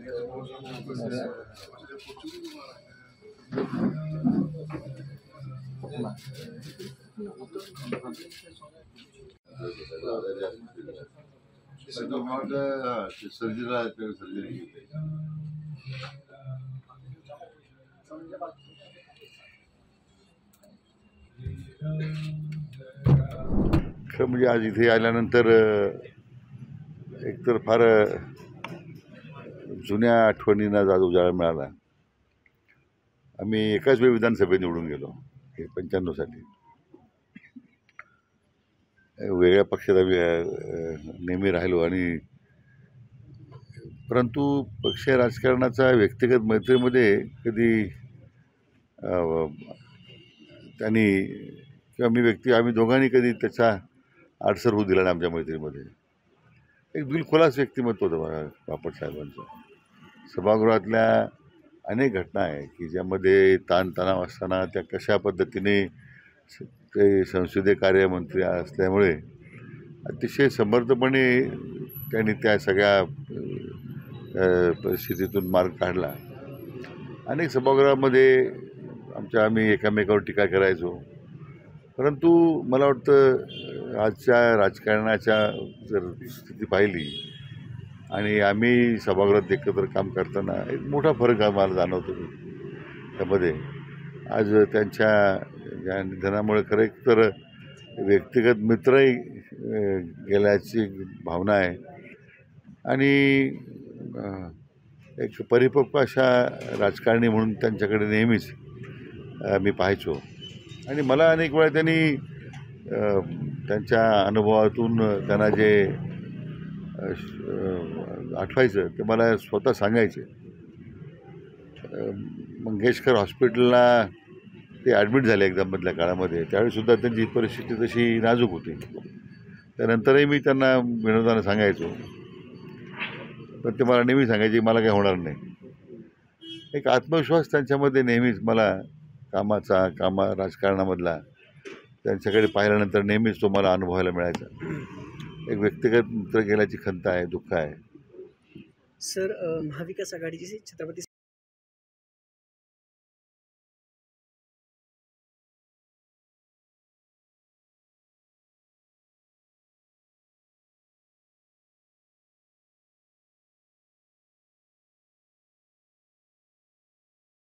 Surgery खरं म्हणजे आज इथे आल्यानंतर एकतर फार जुन्या आठवणींना आज उजाळा मिळाला. आम्ही एकाच वेळी विधानसभेत निवडून गेलो 95 साली. वेगळ्या पक्षात आम्ही नेहमी राहिलो आणि परंतु पक्षीय राजकारणाचा व्यक्तिगत मैत्रीमध्ये कधी त्यांनी किंवा आम्ही दोघांनी कधी त्याचा आडसर होऊ दिला नाही आमच्या मैत्रीमध्ये. एक दिलखुलास व्यक्तिमत्व होतं बघा बापट साहेबांचं. सभागृहातल्या अनेक घटना आहे की ज्यामध्ये ताणतणाव असताना त्या कशा पद्धतीने ते संसदीय कार्यमंत्री असल्यामुळे अतिशय समर्थपणे त्यांनी त्या सगळ्या परिस्थितीतून मार्ग काढला. अनेक सभागृहामध्ये आम्ही एकामेकावर टीका करायचो, परंतु मला वाटतं आजच्या राजकारणाच्या जर स्थिती पाहिली आणि आम्ही सभागृहात एकत्र काम करताना एक मोठा फरक मला जाणवतो त्यामध्ये. आज त्यांच्या या निधनामुळे खरं तर व्यक्तिगत मित्रही गेल्याची भावना आहे आणि एक परिपक्व अशा राजकारणी म्हणून त्यांच्याकडे नेहमीच मी पाहायचो आणि मला अनेक वेळा त्यांनी त्यांच्या अनुभवातून त्यांना जे आठवायचं ते मला स्वतः सांगायचे. मंगेशकर हॉस्पिटलला ते ॲडमिट झाले एकदम मधल्या काळामध्ये. त्यावेळीसुद्धा त्यांची परिस्थिती तशी नाजूक होती. त्यानंतरही मी त्यांना विनोदानं सांगायचो, पण ते मला नेहमी सांगायचे मला काही होणार नाही. एक आत्मविश्वास त्यांच्यामध्ये नेहमीच मला राजकारणामधला त्यांच्याकडे पाहिल्यानंतर नेहमीच तो मला अनुभवायला मिळायचा. एक व्यक्तिगत मित्र गेल्याची खंत आहे, दुःख आहे. सर, महाविकास आघाडीची छत्रपती